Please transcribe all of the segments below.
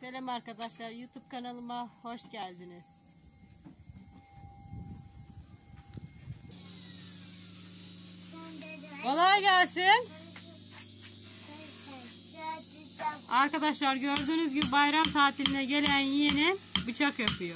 Selam arkadaşlar, YouTube kanalıma hoş geldiniz. Kolay gelsin. Arkadaşlar gördüğünüz gibi bayram tatiline gelen yeğenim bıçak yapıyor.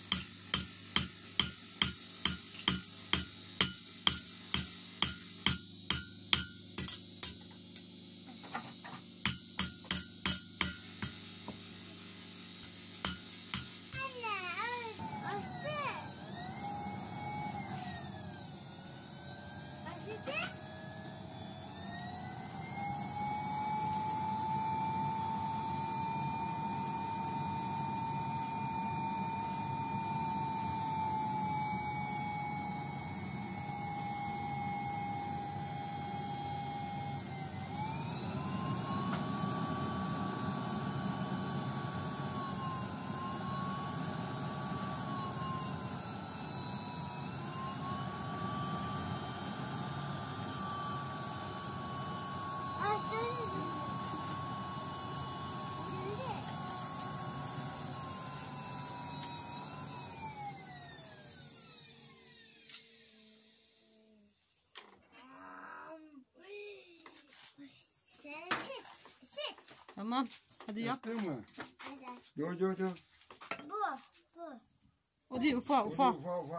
Tamam. Hadi yap. Yaptın mı? Dur. Bu. O değil, ufa. Ufa.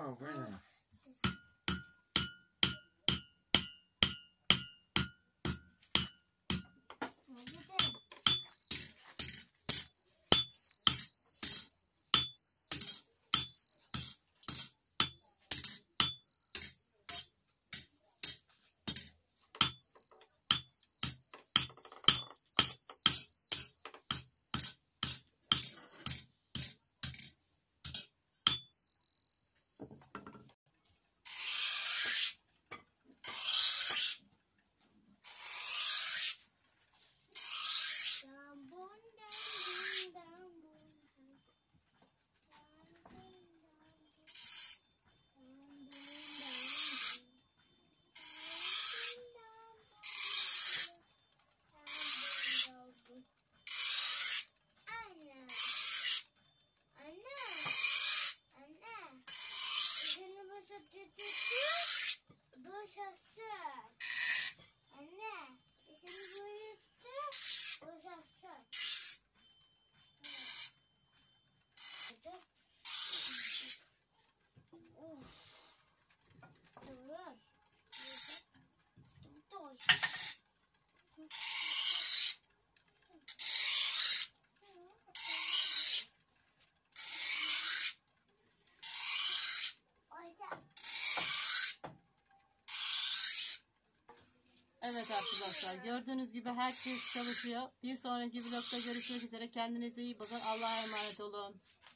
Evet arkadaşlar, gördüğünüz gibi herkes çalışıyor. Bir sonraki vlogda görüşmek üzere. Kendinize iyi bakın. Allah'a emanet olun.